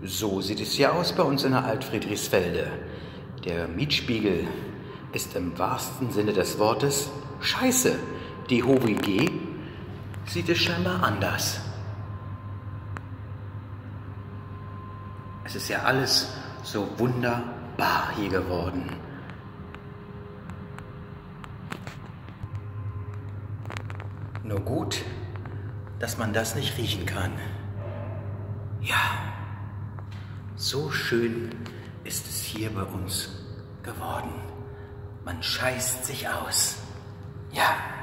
So sieht es hier aus bei uns in der Alt-Friedrichsfelde. Der Mietspiegel ist im wahrsten Sinne des Wortes scheiße. Die HOWG sieht es scheinbar anders. Es ist ja alles so wunderbar hier geworden. Nur gut, dass man das nicht riechen kann. Ja, so schön ist es hier bei uns geworden. Man scheißt sich aus. Ja.